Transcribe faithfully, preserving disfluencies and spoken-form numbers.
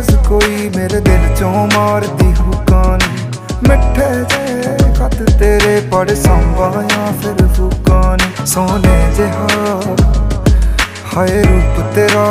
आवाज कोई मेरे दिल चों मारदी हुकानी। मिठे जे खत तेरे पढ़ संभाया फिर फुकानी। सोने जिहा हाय रूप तेरा